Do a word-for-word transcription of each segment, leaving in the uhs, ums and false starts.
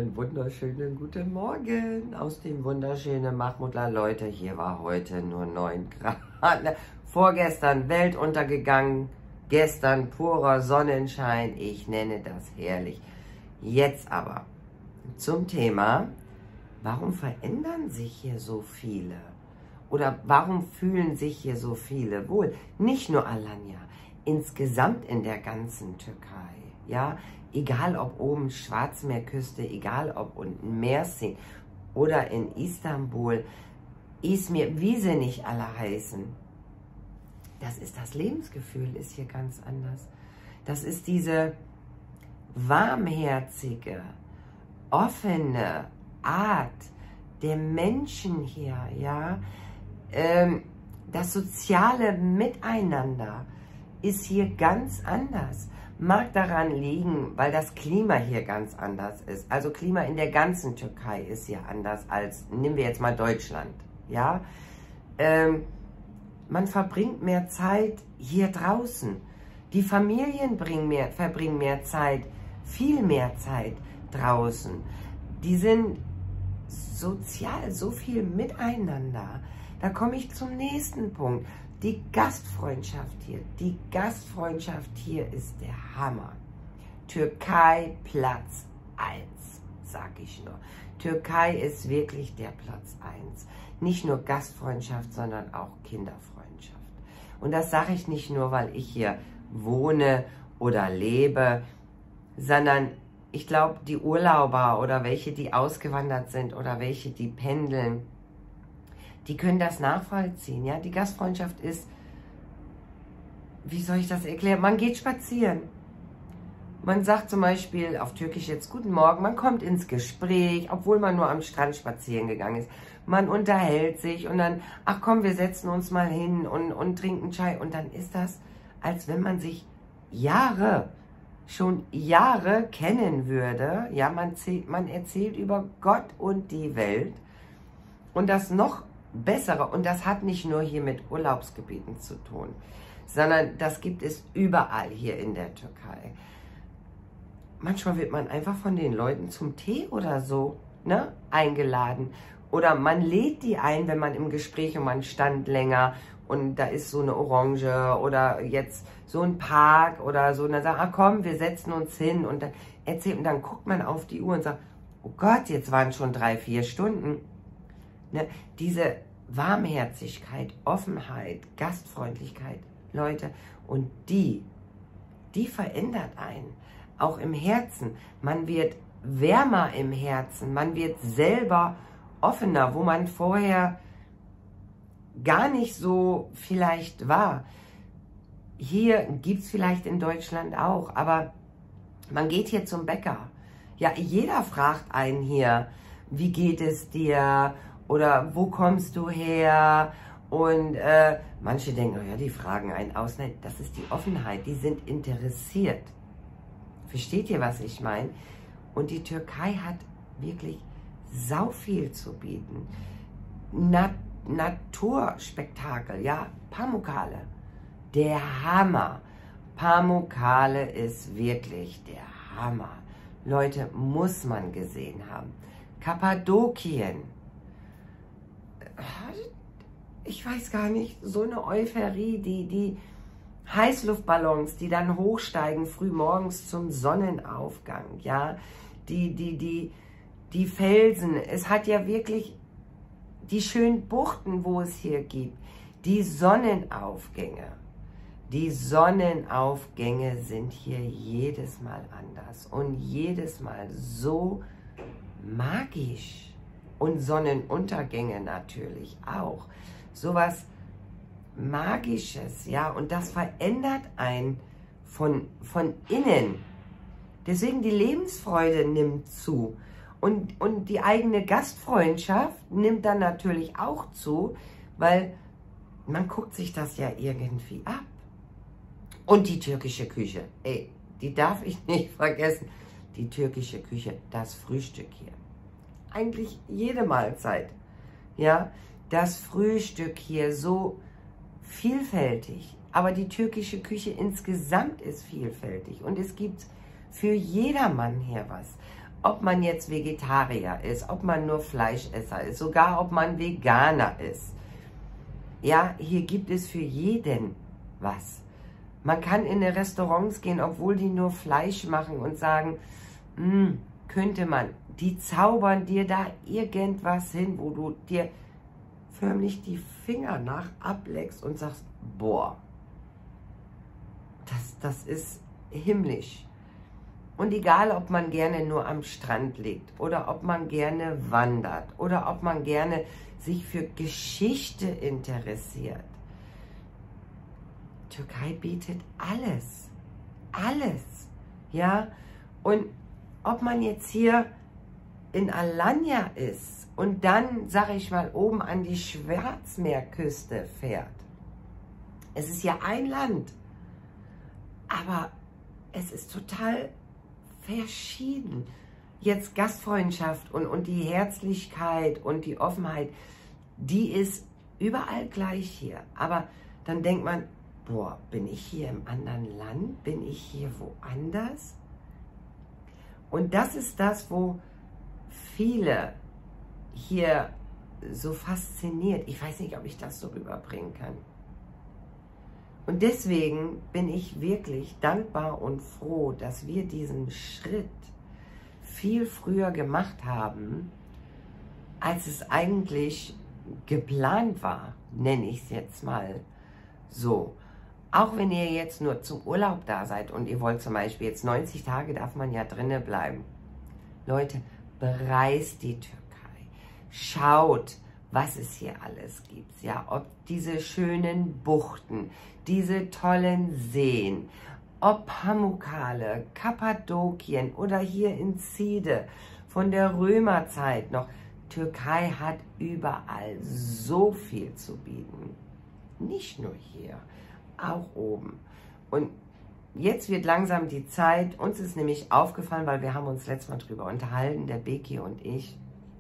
einen wunderschönen guten Morgen aus dem wunderschönen Mahmutla. Leute, hier war heute nur neun Grad. Vorgestern Welt untergegangen, gestern purer Sonnenschein. Ich nenne das herrlich. Jetzt aber zum Thema, warum verändern sich hier so viele? Oder warum fühlen sich hier so viele wohl? Nicht nur Alanya, insgesamt in der ganzen Türkei. Ja, egal ob oben Schwarzmeerküste, egal ob unten Mersin oder in Istanbul, Izmir, wie sie nicht alle heißen. Das ist das Lebensgefühl, ist hier ganz anders. Das ist diese warmherzige, offene Art der Menschen hier, ja. Ähm, das soziale Miteinander ist hier ganz anders. Mag daran liegen, weil das Klima hier ganz anders ist. Also Klima in der ganzen Türkei ist hier anders als, nehmen wir jetzt mal Deutschland, ja. Ähm, man verbringt mehr Zeit hier draußen. Die Familien bringen mehr, verbringen mehr Zeit, viel mehr Zeit draußen. Die sind sozial so viel miteinander. Da komme ich zum nächsten Punkt. Die Gastfreundschaft hier, die Gastfreundschaft hier ist der Hammer. Türkei Platz eins, sag ich nur. Türkei ist wirklich der Platz eins. Nicht nur Gastfreundschaft, sondern auch Kinderfreundschaft. Und das sage ich nicht nur, weil ich hier wohne oder lebe, sondern ich glaube, die Urlauber oder welche, die ausgewandert sind oder welche, die pendeln, die können das nachvollziehen. Ja? Die Gastfreundschaft ist, wie soll ich das erklären? Man geht spazieren. Man sagt zum Beispiel auf Türkisch jetzt Guten Morgen, man kommt ins Gespräch, obwohl man nur am Strand spazieren gegangen ist. Man unterhält sich und dann, ach komm, wir setzen uns mal hin und, und trinken Chai. Und dann ist das, als wenn man sich Jahre, schon Jahre kennen würde. Ja, man, zählt, man erzählt über Gott und die Welt. Und das noch Bessere, und das hat nicht nur hier mit Urlaubsgebieten zu tun, sondern das gibt es überall hier in der Türkei. Manchmal wird man einfach von den Leuten zum Tee oder so, ne, eingeladen. Oder man lädt die ein, wenn man im Gespräch und man stand länger und da ist so eine Orange oder jetzt so ein Park oder so. Und dann sagt, ah komm, wir setzen uns hin und dann erzählt, und dann guckt man auf die Uhr und sagt, oh Gott, jetzt waren schon drei, vier Stunden. Ne, diese Warmherzigkeit, Offenheit, Gastfreundlichkeit, Leute, und die, die verändert einen, auch im Herzen. Man wird wärmer im Herzen, man wird selber offener, wo man vorher gar nicht so vielleicht war. Hier gibt es vielleicht in Deutschland auch, aber man geht hier zum Bäcker. Ja, jeder fragt einen hier, wie geht es dir? Oder wo kommst du her? Und äh, manche denken, oh ja, die fragen einen aus. Nein, das ist die Offenheit. Die sind interessiert. Versteht ihr, was ich meine? Und die Türkei hat wirklich sau viel zu bieten. Na, Naturspektakel, ja, Pamukkale. Der Hammer. Pamukkale ist wirklich der Hammer. Leute, muss man gesehen haben. Kappadokien. Ich weiß gar nicht, so eine Euphorie, die, die Heißluftballons, die dann hochsteigen, frühmorgens zum Sonnenaufgang, ja, die, die, die, die Felsen, es hat ja wirklich die schönen Buchten, wo es hier gibt, die Sonnenaufgänge, die Sonnenaufgänge sind hier jedes Mal anders und jedes Mal so magisch. Und Sonnenuntergänge natürlich auch. Sowas Magisches, ja, und das verändert einen von, von innen. Deswegen die Lebensfreude nimmt zu. Und, und die eigene Gastfreundschaft nimmt dann natürlich auch zu, weil man guckt sich das ja irgendwie ab. Und die türkische Küche, ey, die darf ich nicht vergessen. Die türkische Küche, das Frühstück hier. Eigentlich jede Mahlzeit, ja, das Frühstück hier so vielfältig, aber die türkische Küche insgesamt ist vielfältig und es gibt für jedermann hier was. ob man jetzt Vegetarier ist, ob man nur Fleischesser ist, sogar ob man Veganer ist. Ja, hier gibt es für jeden was. Man kann in die Restaurants gehen, obwohl die nur Fleisch machen und sagen, hm, könnte man. Die zaubern dir da irgendwas hin, wo du dir förmlich die Finger nach ableckst und sagst, boah, das, das ist himmlisch. Und egal, ob man gerne nur am Strand liegt oder ob man gerne wandert oder ob man gerne sich für Geschichte interessiert. Türkei bietet alles, alles, ja. Und ob man jetzt hier in Alanya ist und dann, sag ich mal, oben an die Schwarzmeerküste fährt. Es ist ja ein Land, aber es ist total verschieden. Jetzt Gastfreundschaft und, und die Herzlichkeit und die Offenheit, die ist überall gleich hier. Aber dann denkt man, boah, bin ich hier im anderen Land? Bin ich hier woanders? Und das ist das, wo viele hier so fasziniert. Ich weiß nicht, ob ich das so rüberbringen kann. Und deswegen bin ich wirklich dankbar und froh, dass wir diesen Schritt viel früher gemacht haben, als es eigentlich geplant war, nenne ich es jetzt mal so. Auch wenn ihr jetzt nur zum Urlaub da seid und ihr wollt zum Beispiel jetzt neunzig Tage, darf man ja drinnen bleiben. Leute, bereist die Türkei. Schaut, was es hier alles gibt. Ja, ob diese schönen Buchten, diese tollen Seen, ob Pamukkale, Kappadokien oder hier in Zide von der Römerzeit noch. Türkei hat überall so viel zu bieten. Nicht nur hier, auch oben. Und jetzt wird langsam die Zeit, uns ist nämlich aufgefallen, weil wir haben uns letztes Mal drüber unterhalten, der Beki und ich.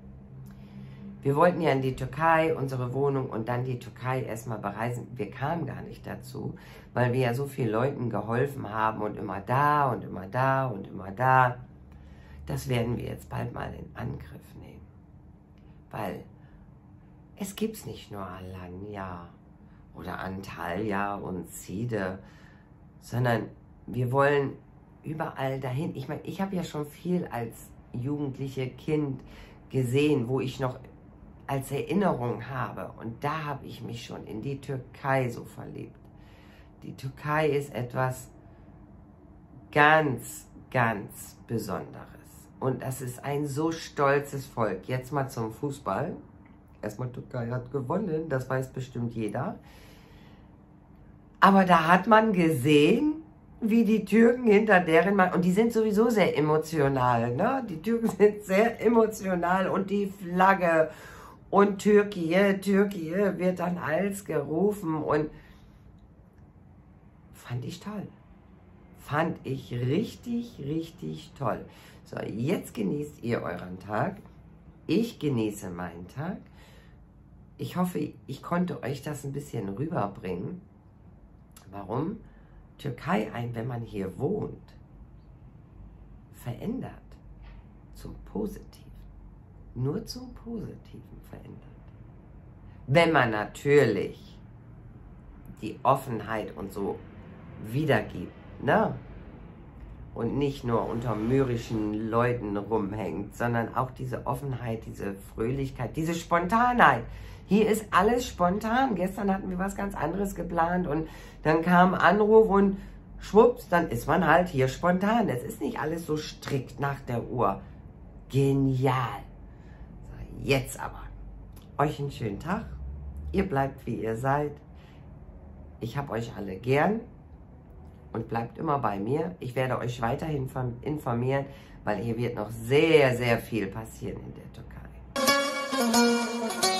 Wir wollten ja in die Türkei, unsere Wohnung und dann die Türkei erstmal bereisen. Wir kamen gar nicht dazu, weil wir ja so vielen Leuten geholfen haben und immer da und immer da und immer da. Das werden wir jetzt bald mal in Angriff nehmen. Weil es gibt es nicht nur Alanya oder Antalya und Zide, sondern wir wollen überall dahin. Ich meine, ich habe ja schon viel als jugendliche Kind gesehen, wo ich noch als Erinnerung habe. Und da habe ich mich schon in die Türkei so verliebt. Die Türkei ist etwas ganz, ganz Besonderes. Und das ist ein so stolzes Volk. Jetzt mal zum Fußball. Erstmal, Türkei hat gewonnen, das weiß bestimmt jeder. Aber da hat man gesehen, wie die Türken hinter deren Mann, und die sind sowieso sehr emotional, ne? Die Türken sind sehr emotional und die Flagge und Türkei, Türkei wird dann als gerufen und fand ich toll. Fand ich richtig, richtig toll. So, jetzt genießt ihr euren Tag. Ich genieße meinen Tag. Ich hoffe, ich konnte euch das ein bisschen rüberbringen. Warum Türkei ein, wenn man hier wohnt, verändert zum Positiven. Nur zum Positiven verändert. Wenn man natürlich die Offenheit und so wiedergibt, ne? Und nicht nur unter mürrischen Leuten rumhängt, sondern auch diese Offenheit, diese Fröhlichkeit, diese Spontanheit. Hier ist alles spontan. Gestern hatten wir was ganz anderes geplant und dann kam ein Anruf und schwupps, dann ist man halt hier spontan. Es ist nicht alles so strikt nach der Uhr. Genial. So, jetzt aber. Euch einen schönen Tag. Ihr bleibt, wie ihr seid. Ich habe euch alle gern. Und bleibt immer bei mir. Ich werde euch weiterhin informieren, weil hier wird noch sehr, sehr viel passieren in der Türkei.